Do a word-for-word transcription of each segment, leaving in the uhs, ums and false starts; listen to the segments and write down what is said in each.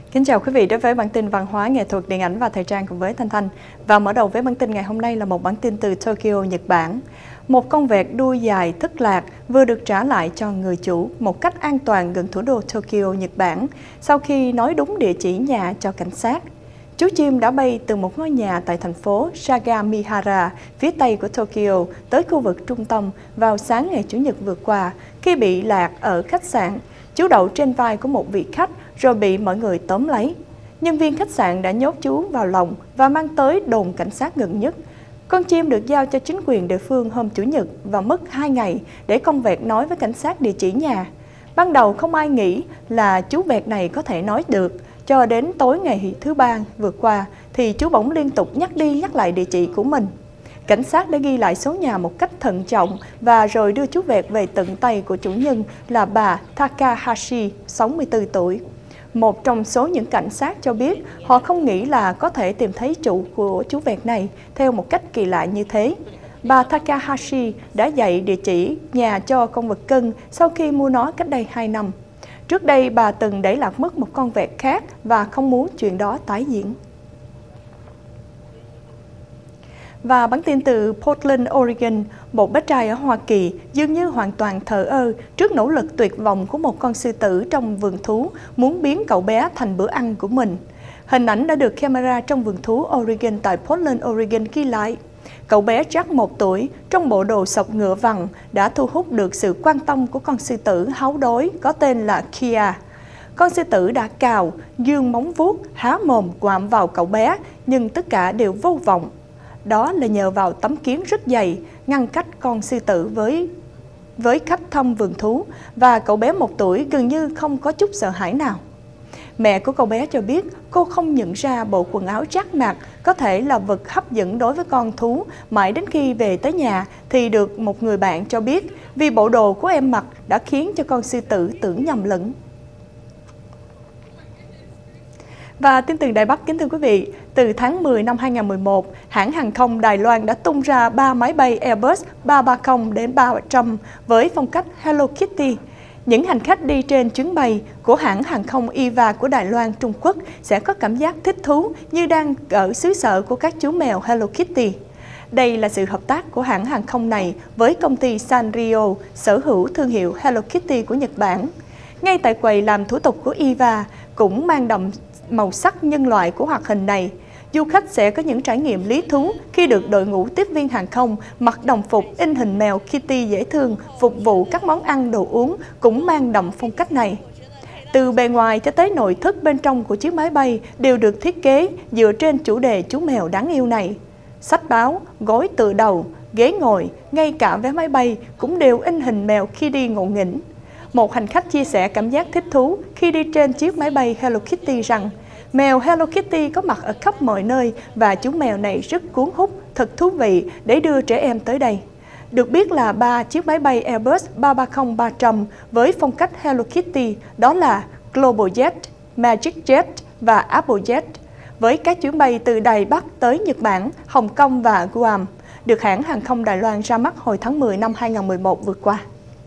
Kính chào quý vị đến với bản tin văn hóa, nghệ thuật, điện ảnh và thời trang cùng với Thanh Thanh. Và mở đầu với bản tin ngày hôm nay là một bản tin từ Tokyo, Nhật Bản. Một con vẹt đuôi dài thất lạc vừa được trả lại cho người chủ một cách an toàn gần thủ đô Tokyo, Nhật Bản sau khi nói đúng địa chỉ nhà cho cảnh sát. Chú chim đã bay từ một ngôi nhà tại thành phố Sagamihara, phía tây của Tokyo, tới khu vực trung tâm vào sáng ngày Chủ nhật vừa qua khi bị lạc ở khách sạn. Chú đậu trên vai của một vị khách rồi bị mọi người tóm lấy. Nhân viên khách sạn đã nhốt chú vào lồng và mang tới đồn cảnh sát gần nhất. Con chim được giao cho chính quyền địa phương hôm Chủ nhật và mất hai ngày để con vẹt nói với cảnh sát địa chỉ nhà. Ban đầu không ai nghĩ là chú vẹt này có thể nói được, cho đến tối ngày thứ ba vừa qua thì chú bỗng liên tục nhắc đi nhắc lại địa chỉ của mình. Cảnh sát đã ghi lại số nhà một cách thận trọng và rồi đưa chú vẹt về tận tay của chủ nhân là bà Takahashi, sáu mươi tư tuổi. Một trong số những cảnh sát cho biết họ không nghĩ là có thể tìm thấy chủ của chú vẹt này theo một cách kỳ lạ như thế. Bà Takahashi đã dạy địa chỉ nhà cho con vật cưng sau khi mua nó cách đây hai năm. Trước đây bà từng để lạc mất một con vẹt khác và không muốn chuyện đó tái diễn. Và bản tin từ Portland, Oregon, một bé trai ở Hoa Kỳ dường như hoàn toàn thờ ơ trước nỗ lực tuyệt vọng của một con sư tử trong vườn thú muốn biến cậu bé thành bữa ăn của mình. Hình ảnh đã được camera trong vườn thú Oregon tại Portland, Oregon ghi lại. Cậu bé Jack một tuổi trong bộ đồ sọc ngựa vằn đã thu hút được sự quan tâm của con sư tử háu đói có tên là Kia. Con sư tử đã cào, giương móng vuốt, há mồm quạm vào cậu bé nhưng tất cả đều vô vọng. Đó là nhờ vào tấm kiến rất dày ngăn cách con sư tử với với khách thăm vườn thú và cậu bé một tuổi gần như không có chút sợ hãi nào. Mẹ của cậu bé cho biết cô không nhận ra bộ quần áo rách mặc có thể là vật hấp dẫn đối với con thú mãi đến khi về tới nhà thì được một người bạn cho biết vì bộ đồ của em mặc đã khiến cho con sư tử tưởng nhầm lẫn. Và tin từ Đài Bắc, kính thưa quý vị, từ tháng mười năm hai nghìn không trăm mười một, hãng hàng không Đài Loan đã tung ra ba máy bay Airbus ba trăm ba mươi đến ba trăm với phong cách Hello Kitty. Những hành khách đi trên chuyến bay của hãng hàng không i vê a của Đài Loan, Trung Quốc sẽ có cảm giác thích thú như đang ở xứ sở của các chú mèo Hello Kitty. Đây là sự hợp tác của hãng hàng không này với công ty Sanrio, sở hữu thương hiệu Hello Kitty của Nhật Bản. Ngay tại quầy làm thủ tục của i vê a cũng mang đậm màu sắc nhân loại của hoạt hình này. Du khách sẽ có những trải nghiệm lý thú khi được đội ngũ tiếp viên hàng không mặc đồng phục in hình mèo Kitty dễ thương phục vụ các món ăn đồ uống cũng mang đậm phong cách này. Từ bề ngoài cho tới nội thất bên trong của chiếc máy bay đều được thiết kế dựa trên chủ đề chú mèo đáng yêu này. Sách báo, gối tựa đầu, ghế ngồi, ngay cả vé máy bay cũng đều in hình mèo Kitty ngộ nghĩnh. Một hành khách chia sẻ cảm giác thích thú khi đi trên chiếc máy bay Hello Kitty rằng mèo Hello Kitty có mặt ở khắp mọi nơi và chú mèo này rất cuốn hút, thật thú vị để đưa trẻ em tới đây. Được biết là ba chiếc máy bay Airbus ba trăm ba mươi ba trăm với phong cách Hello Kitty đó là Global Jet, Magic Jet và Apple Jet với các chuyến bay từ Đài Bắc tới Nhật Bản, Hồng Kông và Guam được hãng hàng không Đài Loan ra mắt hồi tháng mười năm hai nghìn không trăm mười một vừa qua.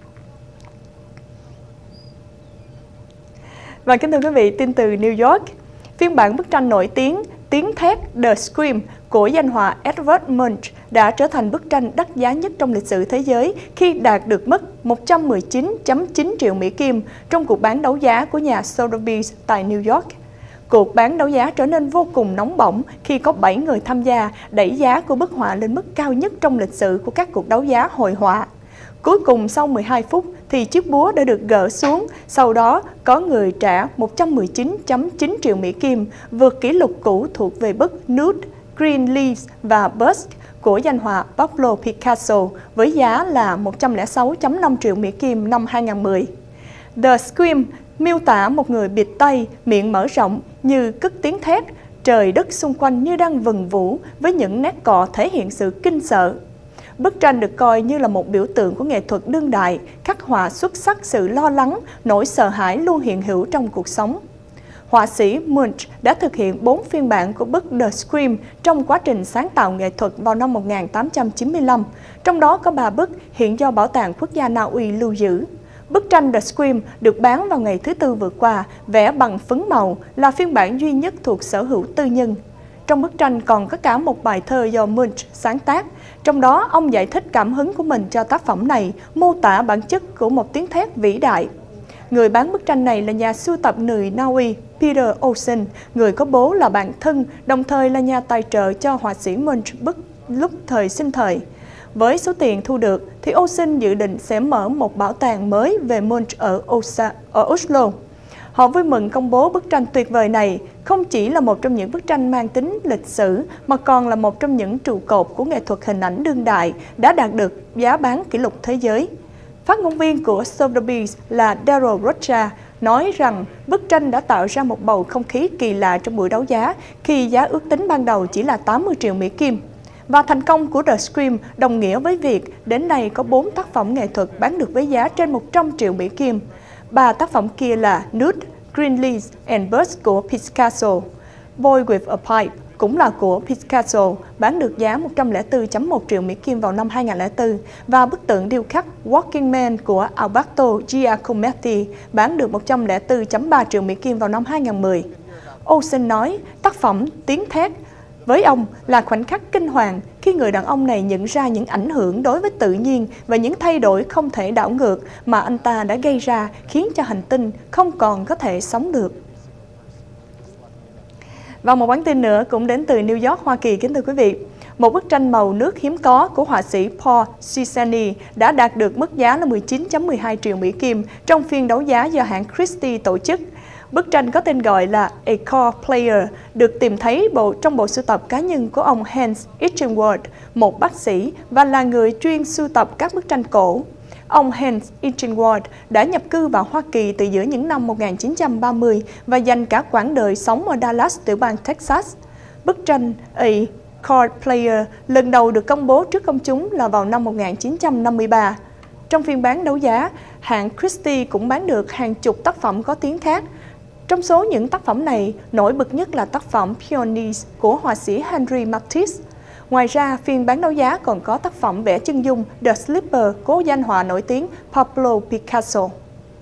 Và kính thưa quý vị, tin từ New York, phiên bản bức tranh nổi tiếng Tiếng Thét The Scream của danh họa Edvard Munch đã trở thành bức tranh đắt giá nhất trong lịch sử thế giới khi đạt được mức một trăm mười chín phẩy chín triệu Mỹ Kim trong cuộc bán đấu giá của nhà Sotheby's tại New York. Cuộc bán đấu giá trở nên vô cùng nóng bỏng khi có bảy người tham gia đẩy giá của bức họa lên mức cao nhất trong lịch sử của các cuộc đấu giá hội họa. Cuối cùng sau mười hai phút thì chiếc búa đã được gỡ xuống, sau đó có người trả một trăm mười chín phẩy chín triệu Mỹ Kim, vượt kỷ lục cũ thuộc về bức Nude, Green Leaves và Bust của danh họa Pablo Picasso với giá là một trăm lẻ sáu phẩy năm triệu Mỹ Kim năm hai nghìn không trăm mười. The Scream miêu tả một người bịt tay, miệng mở rộng như cất tiếng thét, trời đất xung quanh như đang vần vũ với những nét cọ thể hiện sự kinh sợ. Bức tranh được coi như là một biểu tượng của nghệ thuật đương đại, khắc họa xuất sắc sự lo lắng, nỗi sợ hãi luôn hiện hữu trong cuộc sống. Họa sĩ Munch đã thực hiện bốn phiên bản của bức The Scream trong quá trình sáng tạo nghệ thuật vào năm một nghìn tám trăm chín mươi lăm, trong đó có ba bức hiện do Bảo tàng Quốc gia Na Uy lưu giữ. Bức tranh The Scream được bán vào ngày thứ Tư vừa qua, vẽ bằng phấn màu, là phiên bản duy nhất thuộc sở hữu tư nhân. Trong bức tranh còn có cả một bài thơ do Munch sáng tác, trong đó ông giải thích cảm hứng của mình cho tác phẩm này, mô tả bản chất của một tiếng thét vĩ đại. Người bán bức tranh này là nhà sưu tập người Na Uy Peter Olsen, người có bố là bạn thân, đồng thời là nhà tài trợ cho họa sĩ Munch bức lúc thời sinh thời. Với số tiền thu được, thì Olsen dự định sẽ mở một bảo tàng mới về Munch ở, Osa, ở Oslo. Họ vui mừng công bố bức tranh tuyệt vời này không chỉ là một trong những bức tranh mang tính lịch sử, mà còn là một trong những trụ cột của nghệ thuật hình ảnh đương đại đã đạt được giá bán kỷ lục thế giới. Phát ngôn viên của Sotheby's là Daryl Rocha nói rằng bức tranh đã tạo ra một bầu không khí kỳ lạ trong buổi đấu giá khi giá ước tính ban đầu chỉ là tám mươi triệu Mỹ Kim. Và thành công của The Scream đồng nghĩa với việc đến nay có bốn tác phẩm nghệ thuật bán được với giá trên một trăm triệu Mỹ Kim. Ba tác phẩm kia là Nude, Green Leaves and Birds của Picasso, Boy with a Pipe cũng là của Picasso, bán được giá một trăm lẻ bốn phẩy một triệu Mỹ Kim vào năm hai nghìn không trăm lẻ bốn, và bức tượng điêu khắc Walking Man của Alberto Giacometti bán được một trăm lẻ bốn phẩy ba triệu Mỹ Kim vào năm hai nghìn không trăm mười. Olsen nói tác phẩm Tiếng Thét với ông là khoảnh khắc kinh hoàng khi người đàn ông này nhận ra những ảnh hưởng đối với tự nhiên và những thay đổi không thể đảo ngược mà anh ta đã gây ra khiến cho hành tinh không còn có thể sống được. Và một bản tin nữa cũng đến từ New York, Hoa Kỳ, kính thưa quý vị. Một bức tranh màu nước hiếm có của họa sĩ Paul Cézanne đã đạt được mức giá là mười chín phẩy mười hai triệu Mỹ Kim trong phiên đấu giá do hãng Christie tổ chức. Bức tranh có tên gọi là A Chord Player được tìm thấy bộ trong bộ sưu tập cá nhân của ông Hans Eichenwald, một bác sĩ và là người chuyên sưu tập các bức tranh cổ. Ông Hans Eichenwald đã nhập cư vào Hoa Kỳ từ giữa những năm một nghìn chín trăm ba mươi và dành cả quãng đời sống ở Dallas, tiểu bang Texas. Bức tranh A Chord Player lần đầu được công bố trước công chúng là vào năm một nghìn chín trăm năm mươi ba. Trong phiên bán đấu giá, hãng Christie cũng bán được hàng chục tác phẩm có tiếng khác. Trong số những tác phẩm này, nổi bật nhất là tác phẩm Peonies của họa sĩ Henri Matisse. Ngoài ra, phiên bán đấu giá còn có tác phẩm vẽ chân dung The Sleeper của danh họa nổi tiếng Pablo Picasso.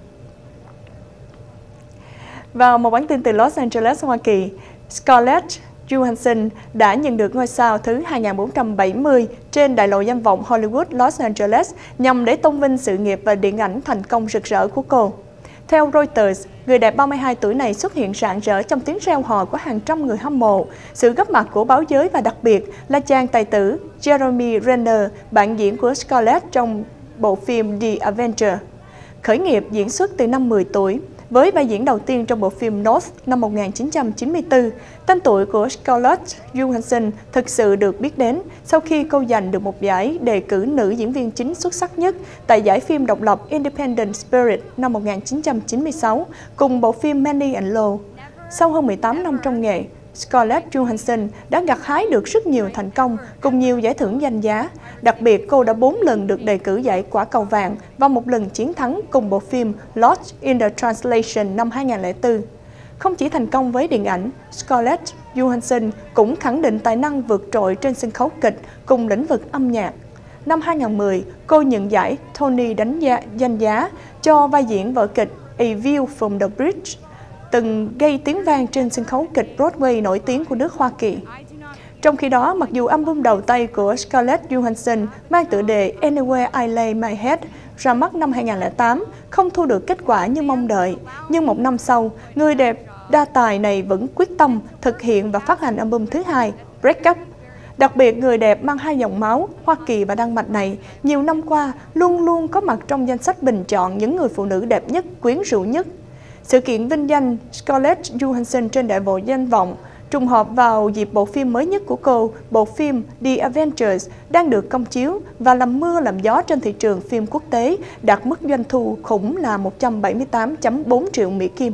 Vào một bản tin từ Los Angeles, Hoa Kỳ, Scarlett Johansson đã nhận được ngôi sao thứ hai nghìn bốn trăm bảy mươi trên đại lộ danh vọng Hollywood Los Angeles nhằm để tôn vinh sự nghiệp và điện ảnh thành công rực rỡ của cô. Theo Reuters, người đẹp ba mươi hai tuổi này xuất hiện rạng rỡ trong tiếng reo hò của hàng trăm người hâm mộ, sự góp mặt của báo giới và đặc biệt là chàng tài tử Jeremy Renner, bạn diễn của Scarlett trong bộ phim The Avenger. Khởi nghiệp diễn xuất từ năm mười tuổi, với vai diễn đầu tiên trong bộ phim North năm một nghìn chín trăm chín mươi tư, tên tuổi của Scarlett Johansson thực sự được biết đến sau khi cô giành được một giải đề cử nữ diễn viên chính xuất sắc nhất tại giải phim độc lập Independent Spirit năm một nghìn chín trăm chín mươi sáu cùng bộ phim Money and Law. Sau hơn mười tám năm trong nghề, Scarlett Johansson đã gặt hái được rất nhiều thành công cùng nhiều giải thưởng danh giá. Đặc biệt, cô đã bốn lần được đề cử giải Quả Cầu Vàng và một lần chiến thắng cùng bộ phim Lost in the Translation năm hai nghìn không trăm lẻ bốn. Không chỉ thành công với điện ảnh, Scarlett Johansson cũng khẳng định tài năng vượt trội trên sân khấu kịch cùng lĩnh vực âm nhạc. Năm hai nghìn không trăm mười, cô nhận giải Tony đánh giá, danh giá cho vai diễn vở kịch A View from the Bridge, từng gây tiếng vang trên sân khấu kịch Broadway nổi tiếng của nước Hoa Kỳ. Trong khi đó, mặc dù album đầu tay của Scarlett Johansson mang tựa đề Anywhere I Lay My Head ra mắt năm hai nghìn không trăm lẻ tám không thu được kết quả như mong đợi, nhưng một năm sau, người đẹp đa tài này vẫn quyết tâm thực hiện và phát hành album thứ hai, Break Up. Đặc biệt, người đẹp mang hai dòng máu, Hoa Kỳ và Đan Mạch này, nhiều năm qua luôn luôn có mặt trong danh sách bình chọn những người phụ nữ đẹp nhất, quyến rũ nhất. Sự kiện vinh danh Scarlett Johansson trên đại lộ danh vọng trùng hợp vào dịp bộ phim mới nhất của cô, bộ phim The Avengers, đang được công chiếu và làm mưa làm gió trên thị trường phim quốc tế, đạt mức doanh thu khủng là một trăm bảy mươi tám phẩy bốn triệu Mỹ Kim.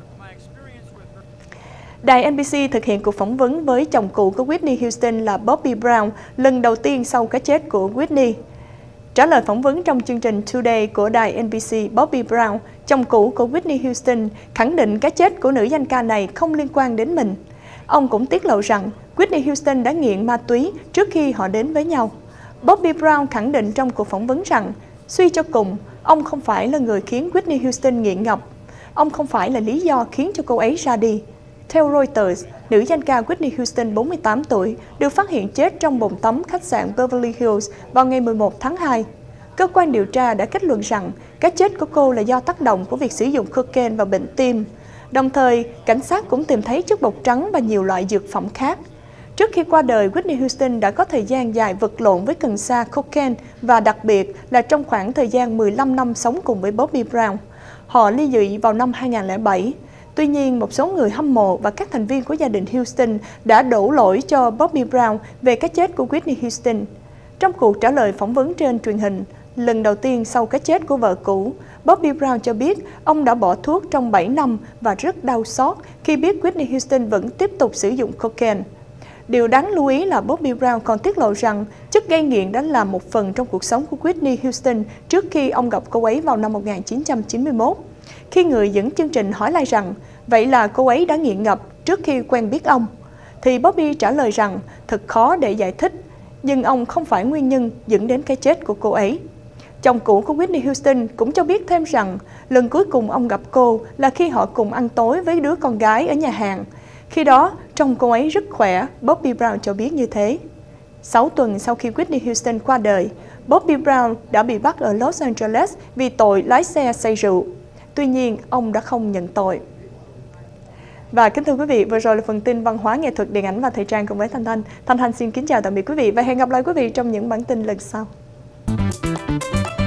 Đài en bê xê thực hiện cuộc phỏng vấn với chồng cũ của Whitney Houston là Bobby Brown lần đầu tiên sau cái chết của Whitney. Trả lời phỏng vấn trong chương trình Today của đài en bê xê, Bobby Brown, chồng cũ của Whitney Houston, khẳng định cái chết của nữ danh ca này không liên quan đến mình. Ông cũng tiết lộ rằng Whitney Houston đã nghiện ma túy trước khi họ đến với nhau. Bobby Brown khẳng định trong cuộc phỏng vấn rằng Suy cho cùng, ông không phải là người khiến Whitney Houston nghiện ngập. Ông không phải là lý do khiến cho cô ấy ra đi. Theo Reuters, nữ danh ca Whitney Houston bốn mươi tám tuổi được phát hiện chết trong bồn tắm khách sạn Beverly Hills vào ngày mười một tháng hai. Cơ quan điều tra đã kết luận rằng cái chết của cô là do tác động của việc sử dụng cocaine và bệnh tim. Đồng thời, cảnh sát cũng tìm thấy chất bột trắng và nhiều loại dược phẩm khác. Trước khi qua đời, Whitney Houston đã có thời gian dài vật lộn với cần sa, cocaine và đặc biệt là trong khoảng thời gian mười lăm năm sống cùng với Bobby Brown. Họ ly dị vào năm hai nghìn không trăm lẻ bảy. Tuy nhiên, một số người hâm mộ và các thành viên của gia đình Houston đã đổ lỗi cho Bobby Brown về cái chết của Whitney Houston. Trong cuộc trả lời phỏng vấn trên truyền hình, lần đầu tiên sau cái chết của vợ cũ, Bobby Brown cho biết ông đã bỏ thuốc trong bảy năm và rất đau xót khi biết Whitney Houston vẫn tiếp tục sử dụng cocaine. Điều đáng lưu ý là Bobby Brown còn tiết lộ rằng chất gây nghiện đã là một phần trong cuộc sống của Whitney Houston trước khi ông gặp cô ấy vào năm một nghìn chín trăm chín mươi mốt. Khi người dẫn chương trình hỏi lại rằng, vậy là cô ấy đã nghiện ngập trước khi quen biết ông, thì Bobby trả lời rằng thật khó để giải thích, nhưng ông không phải nguyên nhân dẫn đến cái chết của cô ấy. Chồng cũ của Whitney Houston cũng cho biết thêm rằng lần cuối cùng ông gặp cô là khi họ cùng ăn tối với đứa con gái ở nhà hàng. Khi đó, trông cô ấy rất khỏe, Bobby Brown cho biết như thế. Sáu tuần sau khi Whitney Houston qua đời, Bobby Brown đã bị bắt ở Los Angeles vì tội lái xe say rượu. Tuy nhiên, ông đã không nhận tội. Và kính thưa quý vị, vừa rồi là phần tin văn hóa, nghệ thuật, điện ảnh và thời trang cùng với Thanh Thanh. Thanh Thanh xin kính chào tạm biệt quý vị và hẹn gặp lại quý vị trong những bản tin lần sau.